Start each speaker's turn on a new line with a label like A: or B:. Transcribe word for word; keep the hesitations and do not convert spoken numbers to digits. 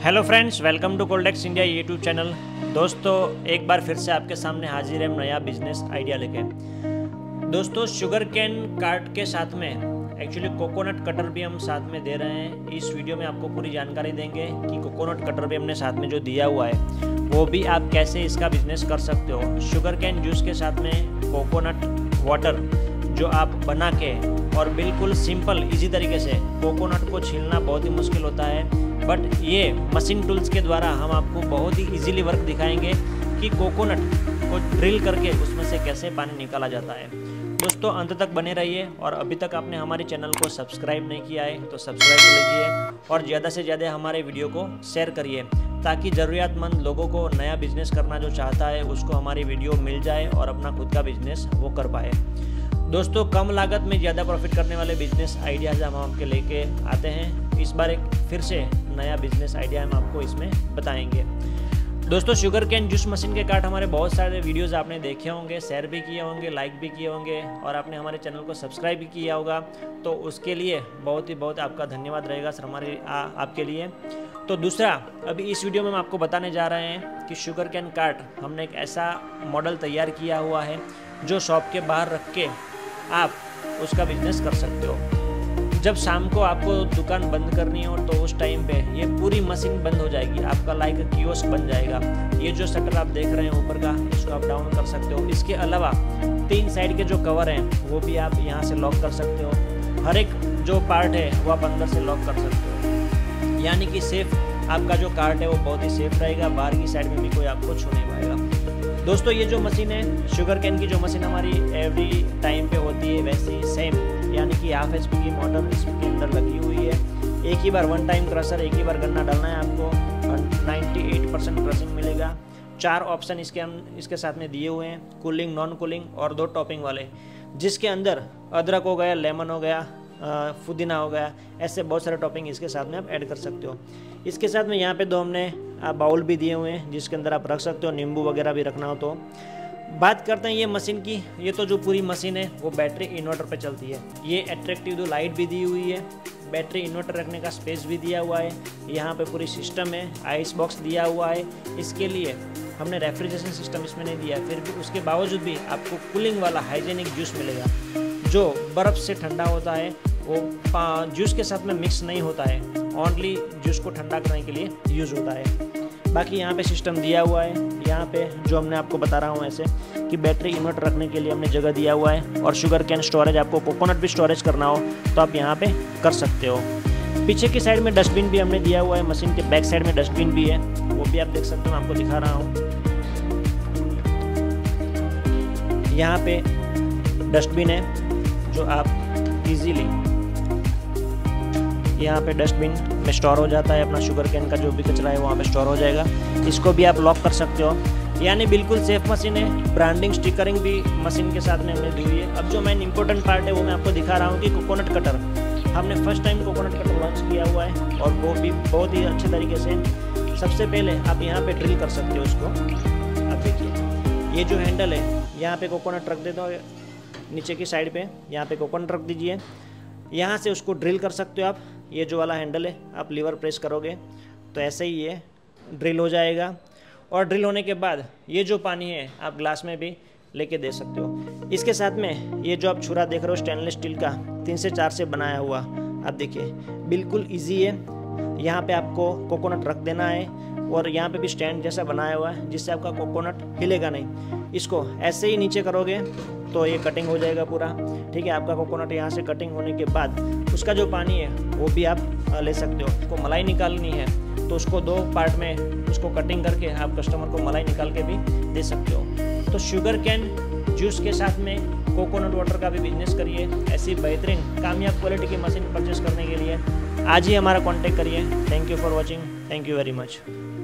A: Hello friends, welcome to Coldex India YouTube channel. दोस्तों, एक बार फिर से आपके सामने हाजिर है नया बिजनेस आइडिया लेके। दोस्तों, शुगर कैन कार्ट के साथ में एक्चुअली कोकोनट कटर भी हम साथ में दे रहे हैं। इस वीडियो में आपको पूरी जानकारी देंगे कि कोकोनट कटर भी हमने साथ में जो दिया हुआ है वो भी आप कैसे इसका बिजनेस कर सकते हो। शुगर कैन जूस के साथ में कोकोनट वाटर जो आप बना के और बिल्कुल सिंपल इजी तरीके से, कोकोनट को छीलना बहुत ही मुश्किल होता है, बट ये मशीन टूल्स के द्वारा हम आपको बहुत ही इजीली वर्क दिखाएंगे कि कोकोनट को ड्रिल करके उसमें से कैसे पानी निकाला जाता है। दोस्तों, अंत तक बने रहिए और अभी तक आपने हमारे चैनल को सब्सक्राइब नहीं किया है तो सब्सक्राइब कर लीजिए और ज़्यादा से ज़्यादा हमारे वीडियो को शेयर करिए ताकि ज़रूरतमंद लोगों को नया बिजनेस करना जो चाहता है उसको हमारी वीडियो मिल जाए और अपना खुद का बिजनेस वो कर पाए। दोस्तों, कम लागत में ज़्यादा प्रॉफिट करने वाले बिजनेस आइडियाज़ हम आपके लेके आते हैं। इस बार एक फिर से नया बिजनेस आइडिया हम आपको इसमें बताएंगे। दोस्तों, शुगर कैन जूस मशीन के कार्ट हमारे बहुत सारे वीडियोस आपने देखे होंगे, शेयर भी किए होंगे, लाइक भी किए होंगे और आपने हमारे चैनल को सब्सक्राइब भी किया होगा, तो उसके लिए बहुत ही बहुत आपका धन्यवाद रहेगा सर हमारे आ, आपके लिए। तो दूसरा, अभी इस वीडियो में हम आपको बताने जा रहे हैं कि शुगर कैन कार्ट हमने एक ऐसा मॉडल तैयार किया हुआ है जो शॉप के बाहर रख के आप उसका बिजनेस कर सकते हो। जब शाम को आपको दुकान बंद करनी हो तो उस टाइम पे ये पूरी मशीन बंद हो जाएगी, आपका लाइक कियोस्क बन जाएगा। ये जो शटर आप देख रहे हैं ऊपर का, इसको आप डाउन कर सकते हो। इसके अलावा तीन साइड के जो कवर हैं वो भी आप यहाँ से लॉक कर सकते हो। हर एक जो पार्ट है वो आप अंदर से लॉक कर सकते हो, यानी कि सेफ आपका जो कार्ट है वो बहुत ही सेफ रहेगा, बाहर की साइड में भी कोई आपको छू नहीं पाएगा। दोस्तों, ये जो मशीन है शुगर कैन की, जो मशीन हमारी एवरी टाइम पे होती है वैसी सेम, यानी कि हाफ एच पी की मोटर इसके अंदर लगी हुई है। एक ही बार वन टाइम क्रशर, एक ही बार गन्ना डालना है आपको, अट्ठानवे परसेंट क्रशिंग मिलेगा। चार ऑप्शन इसके हम इसके साथ में दिए हुए हैं, कूलिंग, नॉन कूलिंग और दो टॉपिंग वाले, जिसके अंदर अदरक हो गया, लेमन हो गया, पुदीना हो गया, ऐसे बहुत सारे टॉपिंग इसके साथ में आप ऐड कर सकते हो। इसके साथ में यहाँ पे दो हमने बाउल भी दिए हुए हैं जिसके अंदर आप रख सकते हो, नींबू वगैरह भी रखना हो तो। बात करते हैं ये मशीन की। ये तो जो पूरी मशीन है वो बैटरी इन्वर्टर पे चलती है। ये अट्रैक्टिव दो लाइट भी दी हुई है, बैटरी इन्वर्टर रखने का स्पेस भी दिया हुआ है, यहाँ पे पूरी सिस्टम है, आइस बॉक्स दिया हुआ है। इसके लिए हमने रेफ्रिजरेशन सिस्टम इसमें नहीं दिया है, फिर भी उसके बावजूद भी आपको कूलिंग वाला हाइजेनिक जूस मिलेगा जो बर्फ़ से ठंडा होता है, वो जूस के साथ में मिक्स नहीं होता है, ओनली जूस को ठंडा करने के लिए यूज़ होता है। बाकी यहाँ पे सिस्टम दिया हुआ है, यहाँ पे जो हमने आपको बता रहा हूँ ऐसे कि बैटरी इन्वर्टर रखने के लिए हमने जगह दिया हुआ है। और शुगर कैन स्टोरेज, आपको कोकोनट भी स्टोरेज करना हो तो आप यहाँ पे कर सकते हो। पीछे की साइड में डस्टबिन भी हमने दिया हुआ है, मशीन के बैक साइड में डस्टबिन भी है, वो भी आप देख सकते हो, मैं आपको दिखा रहा हूँ। यहाँ पे डस्टबिन है जो आप इजीली यहाँ पे डस्टबिन में स्टोर हो जाता है, अपना शुगर कैन का जो भी कचरा है वहाँ पे स्टोर हो जाएगा। इसको भी आप लॉक कर सकते हो, यानी बिल्कुल सेफ मशीन है। ब्रांडिंग, स्टिकरिंग भी मशीन के साथ में हमने दी हुई है। अब जो मेन इंपॉर्टेंट पार्ट है वो मैं आपको दिखा रहा हूँ कि कोकोनट कटर, हमने first time coconut cutter launch किया हुआ है और वो भी बहुत ही अच्छे तरीके से। सबसे पहले आप यहाँ पर ड्रिल कर सकते हो उसको। आप देखिए, ये जो हैंडल है यहाँ पर कोकोनट रख दे दो, नीचे की साइड पर यहाँ पर कोकोनट रख दीजिए, यहाँ से उसको ड्रिल कर सकते हो आप। ये जो वाला हैंडल है, आप लीवर प्रेस करोगे तो ऐसे ही ये ड्रिल हो जाएगा। और ड्रिल होने के बाद ये जो पानी है आप ग्लास में भी लेके दे सकते हो। इसके साथ में ये जो आप छुरा देख रहे हो स्टेनलेस स्टील का, तीन से चार से बनाया हुआ, आप देखिए बिल्कुल ईजी है। यहाँ पे आपको कोकोनट रख देना है और यहाँ पे भी स्टैंड जैसा बनाया हुआ है जिससे आपका कोकोनट हिलेगा नहीं। इसको ऐसे ही नीचे करोगे तो ये कटिंग हो जाएगा पूरा, ठीक है। आपका कोकोनट यहाँ से कटिंग होने के बाद उसका जो पानी है वो भी आप ले सकते हो। उसको मलाई निकालनी है तो उसको दो पार्ट में उसको कटिंग करके आप कस्टमर को मलाई निकाल के भी दे सकते हो। तो शुगर कैन जूस के साथ में कोकोनट वाटर का भी बिजनेस करिए। ऐसी बेहतरीन कामयाब क्वालिटी की मशीन परचेस करने के लिए आज ही हमारा कॉन्टैक्ट करिए। Thank you for watching, thank you very much.